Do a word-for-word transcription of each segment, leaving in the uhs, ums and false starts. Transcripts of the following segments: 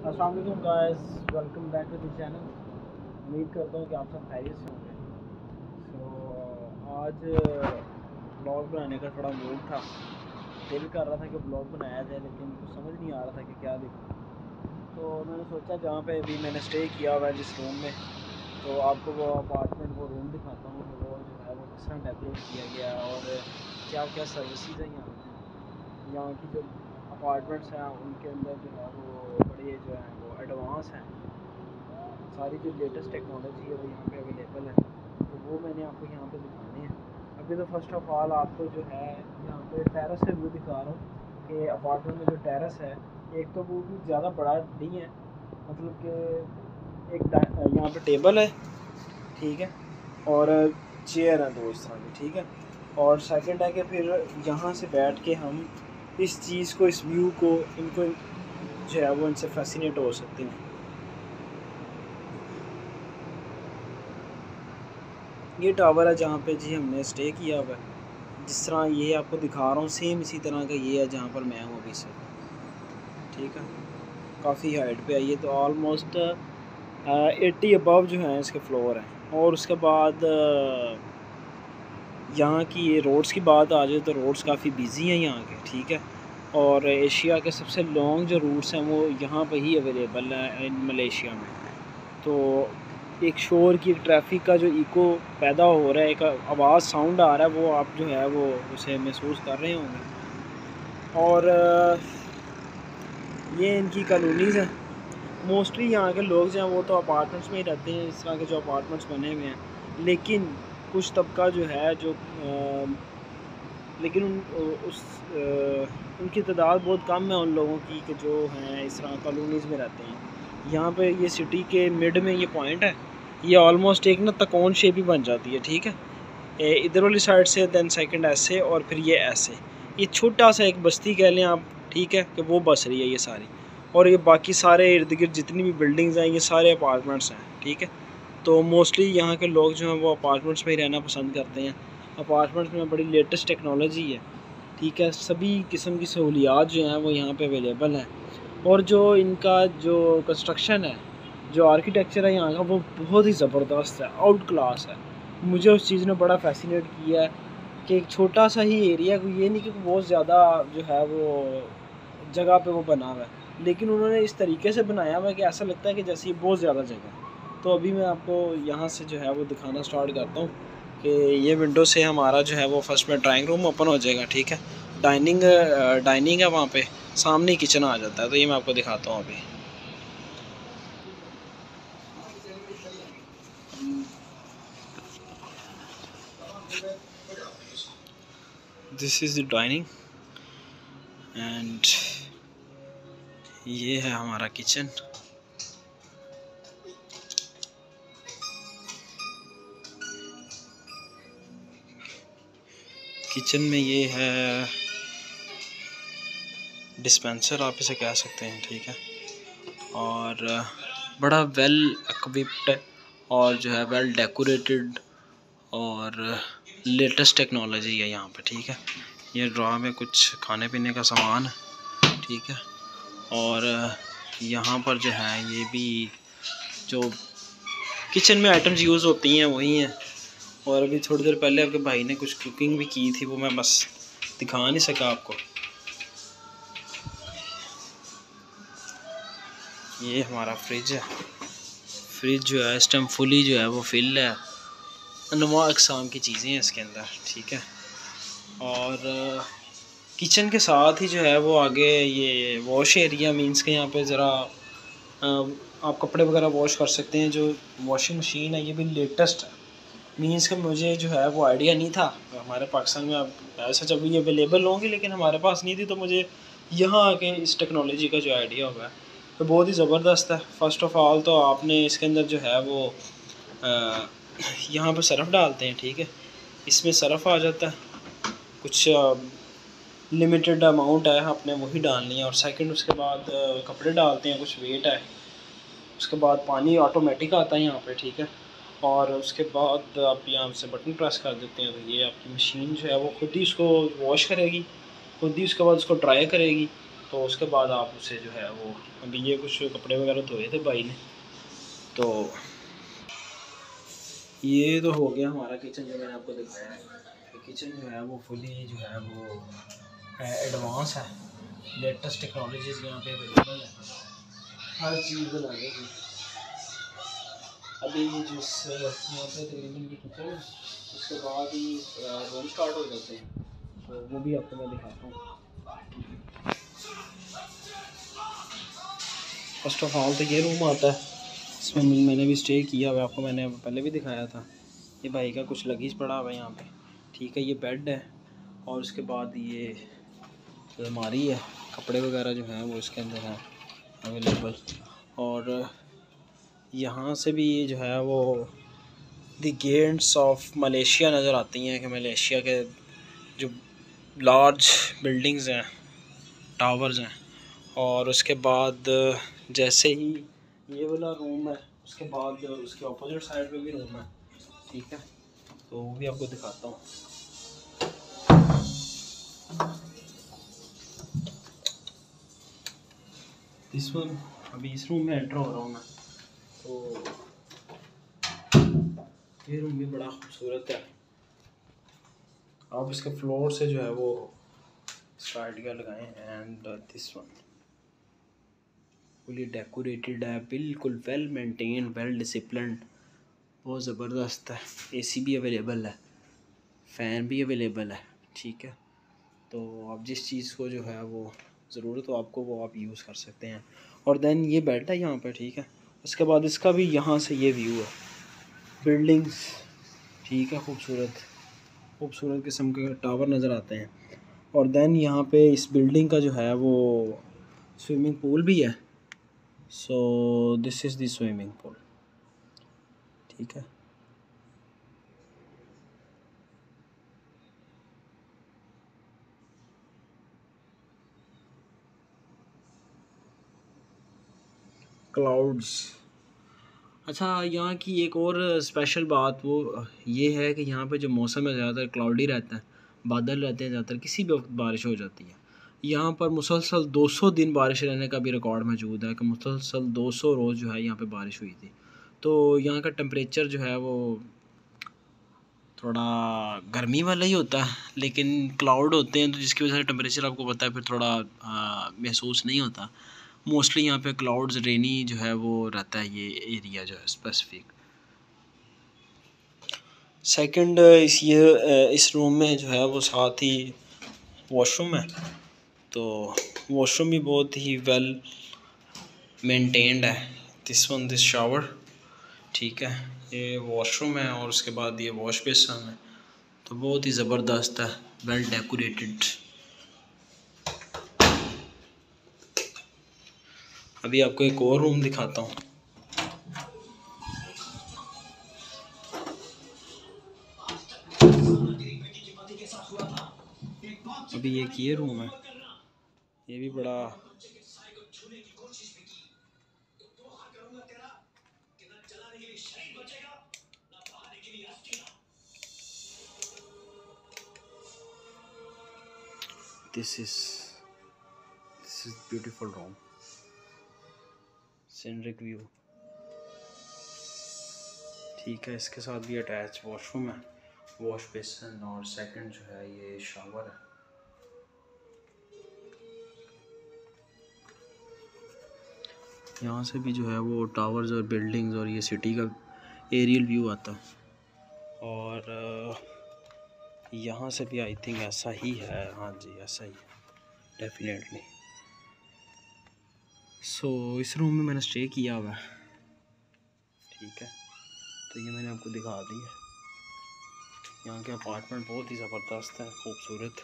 अस्सलाम वालेकुम guys, welcome back to the channel. उम्मीद करता हूँ कि आप सब खैरियत से होंगे। सो so, आज ब्लॉग बनाने का थोड़ा मूड था, दिल कर रहा था कि ब्लॉग बनाया जाए, लेकिन कुछ समझ नहीं आ रहा था कि क्या दिखाऊँ। तो मैंने सोचा जहाँ पे अभी मैंने स्टे किया हुआ है जिस रूम में, तो आपको वो अपार्टमेंट वो रूम दिखाता हूँ, वो जो है वो किस तरह डेकोरेट किया गया है और क्या क्या सर्विसेज हैं यहाँ की। यहाँ की जो अपार्टमेंट्स हैं उनके अंदर जो है वो बड़े जो हैं वो एडवांस हैं, सारी जो लेटेस्ट टेक्नोलॉजी है वो यहाँ पे अवेलेबल है, तो वो मैंने आपको यहाँ पे दिखाने हैं। अभी तो फर्स्ट ऑफ ऑल आपको जो है यहाँ पे टेरेस से व्यू दिखा रहा हूँ कि अपार्टमेंट में जो टेरेस है, एक तो वो भी ज़्यादा बड़ा नहीं है, मतलब कि एक यहाँ पे टेबल है, ठीक है, और चेयर है दो इस तरह की, ठीक है। और सेकंड है कि फिर यहाँ से बैठ के हम इस चीज़ को, इस व्यू को, इनको जो है वो इनसे फैसिनेट हो सकते हैं। ये टावर है जहाँ पे जी हमने स्टे किया हुआ है, जिस तरह ये आपको दिखा रहा हूँ सेम इसी तरह का ये है जहाँ पर मैं हूँ अभी से, ठीक है। काफ़ी हाइट पे है ये, तो ऑलमोस्ट एट्टी अबव जो है इसके फ्लोर हैं। और उसके बाद यहाँ की ये रोड्स की बात आ जाए तो रोड्स काफ़ी बिजी हैं यहाँ के, ठीक है। और एशिया के सबसे लॉन्ग जो रूट्स हैं वो यहाँ पे ही अवेलेबल है इन मलेशिया में। तो एक शोर की, एक ट्रैफिक का जो इको पैदा हो रहा है, एक आवाज़ साउंड आ रहा है, वो आप जो है वो उसे महसूस कर रहे होंगे। और ये इनकी कॉलोनीज़ हैं। मोस्टली यहाँ के लोग जो हैं वो तो अपार्टमेंट्स में ही रहते हैं, इस तरह के जो अपार्टमेंट्स बने हुए हैं। लेकिन कुछ तबका जो है जो आ, लेकिन उन उस आ, उनकी तादाद बहुत कम है उन लोगों की कि जो हैं इस तरह कॉलोनीज़ में रहते हैं। यहाँ पे ये सिटी के मिड में ये पॉइंट है, ये ऑलमोस्ट एक ना तकोन शेप ही बन जाती है, ठीक है। इधर वाली साइड से दैन सेकंड ऐसे और फिर ये ऐसे, ये छोटा सा एक बस्ती कह लें आप, ठीक है, कि वो बस रही है ये सारी। और ये बाकी सारे इर्द गिर्द जितनी भी बिल्डिंग्स हैं ये सारे अपार्टमेंट्स हैं, ठीक है। तो मोस्टली यहाँ के लोग जो हैं वो अपार्टमेंट्स में ही रहना पसंद करते हैं। अपार्टमेंट्स में बड़ी लेटेस्ट टेक्नोलॉजी है, ठीक है, सभी किस्म की सहूलियात जो हैं वो यहाँ पे अवेलेबल हैं। और जो इनका जो कंस्ट्रक्शन है, जो आर्किटेक्चर है यहाँ का, वो बहुत ही ज़बरदस्त है, आउट क्लास है। मुझे उस चीज़ ने बड़ा फैसिनेट किया है कि एक छोटा सा ही एरिया, ये नहीं कि बहुत ज़्यादा जो है वो जगह पे वो बना हुआ है, लेकिन उन्होंने इस तरीके से बनाया हुआ है कि ऐसा लगता है कि जैसे ये बहुत ज़्यादा जगह है। तो अभी मैं आपको यहाँ से जो है वो दिखाना स्टार्ट करता हूँ कि ये विंडो से हमारा जो है वो फर्स्ट में ड्राइंग रूम ओपन हो जाएगा, ठीक है। डाइनिंग डाइनिंग है वहाँ पे, सामने किचन आ जाता है, तो ये मैं आपको दिखाता हूँ अभी। This is the dining and ये है हमारा किचन। किचन में ये है डिस्पेंसर, आप इसे कह सकते हैं, ठीक है। और बड़ा वेल इक्विप्ड और जो है वेल डेकोरेटेड और लेटेस्ट टेक्नोलॉजी है यहाँ पे, ठीक है। ये ड्रॉ में कुछ खाने पीने का सामान है, ठीक है। और यहाँ पर जो है ये भी जो किचन में आइटम्स यूज़ होती हैं वही हैं। और अभी थोड़ी देर पहले आपके भाई ने कुछ कुकिंग भी की थी, वो मैं बस दिखा नहीं सका आपको। ये हमारा फ्रिज है, फ्रिज जो है इस टाइम फुली जो है वो फिल है, नुमा अक़साम की चीज़ें हैं इसके अंदर, ठीक है। और किचन के साथ ही जो है वो आगे ये वॉश एरिया, मींस के यहाँ पे ज़रा आप कपड़े वगैरह वॉश कर सकते हैं। जो वॉशिंग मशीन है ये भी लेटेस्ट है, मींस कि मुझे जो है वो आइडिया नहीं था हमारे पाकिस्तान में अब ऐसा जब ये अवेलेबल होंगी, लेकिन हमारे पास नहीं थी, तो मुझे यहाँ आके इस टेक्नोलॉजी का जो आइडिया हुआ है तो बहुत ही ज़बरदस्त है। फ़र्स्ट ऑफ़ ऑल तो आपने इसके अंदर जो है वो यहाँ पर सरफ़ डालते हैं, ठीक है, इसमें सरफ़ आ जाता है, कुछ लिमिटेड अमाउंट है, आपने वही डालनी है। और सेकंड उसके बाद कपड़े डालते हैं, कुछ वेट है, उसके बाद पानी ऑटोमेटिक आता है यहाँ पे, ठीक है। और उसके बाद आप यहाँ से बटन प्रेस कर देते हैं तो ये आपकी मशीन जो है वो खुद ही उसको वॉश करेगी, खुद ही उसके बाद उसको ड्राई करेगी, तो उसके बाद आप उसे जो है वो, अभी ये कुछ कपड़े वगैरह धोए थे भाई ने, तो ये तो हो गया हमारा किचन जो मैंने आपको दिखाया है। तो किचन जो है वो फुली जो है वो एडवांस है, लेटेस्ट टेक्नोलॉजीज़ यहाँ पे अवेलेबल है, हर चीज़ बनाने की। अभी जिस यहाँ पे तकरीबन ये किचन है, उसके बाद ही रूम स्टार्ट हो जाते हैं, तो वो भी आपको मैं दिखाता हूँ। फर्स्ट ऑफ ऑल तो ये रूम आता है, इसमें मैंने भी स्टे किया हुआ, आपको मैंने पहले भी दिखाया था। ये भाई का कुछ लगेज पड़ा हुआ है यहाँ पे, ठीक है। ये बेड है और उसके बाद ये अलमारी है, कपड़े वगैरह जो हैं वो इसके अंदर हैं अवेलेबल। और यहाँ से भी ये जो है वो द गेट्स ऑफ मलेशिया नज़र आती हैं, कि मलेशिया के जो लार्ज बिल्डिंग्स हैं, टावर्स हैं। और उसके बाद जैसे ही ये वाला रूम है, उसके बाद उसके ऑपोजिट साइड पे भी रूम है, ठीक है। तो वो भी आपको दिखाता हूँ। इस वन अभी इस रूम में एंटर हो रहा हूँ मैं, तो ये रूम भी बड़ा खूबसूरत है। आप इसके फ्लोर से जो है वो इसका आइडिया लगाएं। And this one fully decorated है, बिल्कुल वेल मेंटेन, वेल डिसिप्लिन, बहुत ज़बरदस्त है। एसी भी अवेलेबल है, फ़ैन भी अवेलेबल है, ठीक है। तो आप जिस चीज़ को जो है वो ज़रूरत हो आपको, वो आप यूज़ कर सकते हैं। और देन ये बेड है यहाँ पे, ठीक है। उसके बाद इसका भी यहाँ से ये व्यू है, बिल्डिंग्स, ठीक है, खूबसूरत खूबसूरत किस्म के टावर नज़र आते हैं। और देन यहाँ पे इस बिल्डिंग का जो है वो स्विमिंग पूल भी है। So this is the swimming pool, ठीक है। क्लाउड्स, अच्छा यहाँ की एक और स्पेशल बात वो ये है कि यहाँ पे जो मौसम है ज़्यादातर क्लाउडी रहता है, बादल रहते हैं ज़्यादातर, किसी भी वक्त बारिश हो जाती है। यहाँ पर मुसलसल दो सौ दिन बारिश रहने का भी रिकॉर्ड मौजूद है, कि मुसलसल दो सौ रोज़ जो है यहाँ पे बारिश हुई थी। तो यहाँ का टेम्परेचर जो है वो थोड़ा गर्मी वाला ही होता है, लेकिन क्लाउड होते हैं तो जिसकी वजह से टेम्परेचर आपको पता है फिर थोड़ा महसूस नहीं होता। मोस्टली यहाँ पे क्लाउड्स, रेनी जो है वो रहता है, ये एरिया जो है स्पेसिफिक। सेकंड, इस ये इस रूम में जो है वो साथ ही वॉशरूम है, तो वॉशरूम भी बहुत ही वेल मेंटेन्ड है। दिस वन दिस शावर, ठीक है, ये वॉशरूम है और उसके बाद ये वॉश बेसिन है, तो बहुत ही ज़बरदस्त है, वेल डेकोरेटेड। अभी आपको एक और रूम दिखाता हूँ। अभी एक ये रूम है, ये भी बड़ा this is this is beautiful room, scenic view, ठीक है। इसके साथ भी अटैच वॉशरूम है, वॉश बेसिन, और सेकंड जो है ये शावर है। यहाँ से भी जो है वो टावर्स और बिल्डिंग्स और ये सिटी का एरियल व्यू आता है। और यहाँ से भी आई थिंक ऐसा ही है, हाँ जी ऐसा ही है डेफिनेटली। सो so, इस रूम में मैंने स्टे किया हुआ है, ठीक है। तो ये मैंने आपको दिखा दी है। यहाँ के अपार्टमेंट बहुत ही ज़बरदस्त है, खूबसूरत।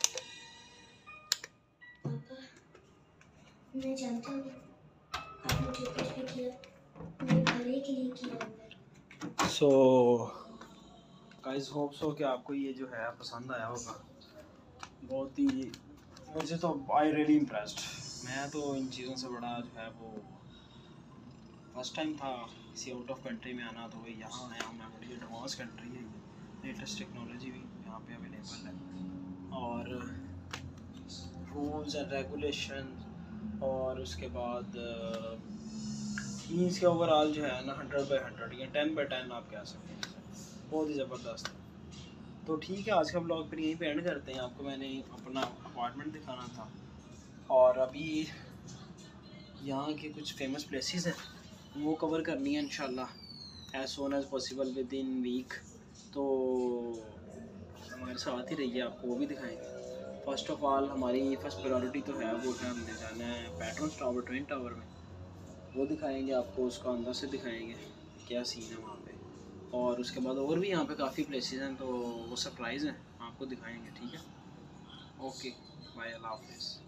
मैं जानता हूँ आप मुझे कुछ भी किया, मैं भले के लिए किया। सो गाइस, होप सो कि आपको ये जो है पसंद आया होगा। बहुत ही, मुझे तो आई रियली इम्प्रेस्ड। मैं तो इन चीज़ों से बड़ा जो है वो फर्स्ट टाइम था किसी आउट ऑफ कंट्री में आना, तो वही यहाँ आया हूँ मैं। बड़ी एडवांस कंट्री है ये, लेटेस्ट टेक्नोलॉजी भी यहाँ पे अवेलेबल है। और रूल्स एंड रेगुलेशन, और उसके बाद मीन्स के ओवरऑल जो है ना हंड्रेड बाई हंड्रेड या टेन बाई टेन आप कह सकते हैं, बहुत ही ज़बरदस्त है। तो ठीक है, आज का ब्लॉग फिर यहीं पे एंड करते हैं। आपको मैंने अपना अपार्टमेंट दिखाना था, और अभी यहाँ के कुछ फेमस प्लेसेस हैं वो कवर करनी है इंशाल्लाह as soon as possible within week. तो हमारे साथ ही रहिए, आपको वो भी दिखाएंगे। फर्स्ट ऑफ ऑल हमारी फर्स्ट प्रायोरिटी तो है वो है हमने जाना है पेट्रोस टावर, ट्विन टावर में, वो दिखाएंगे आपको, उसका अंदर से दिखाएंगे क्या सीन है वहाँ पे। और उसके बाद और भी यहाँ पे काफ़ी प्लेसेस हैं, तो वो सरप्राइज़ हैं, आपको दिखाएंगे। ठीक है, ओके, बाय, अल्लाह हाफिज़।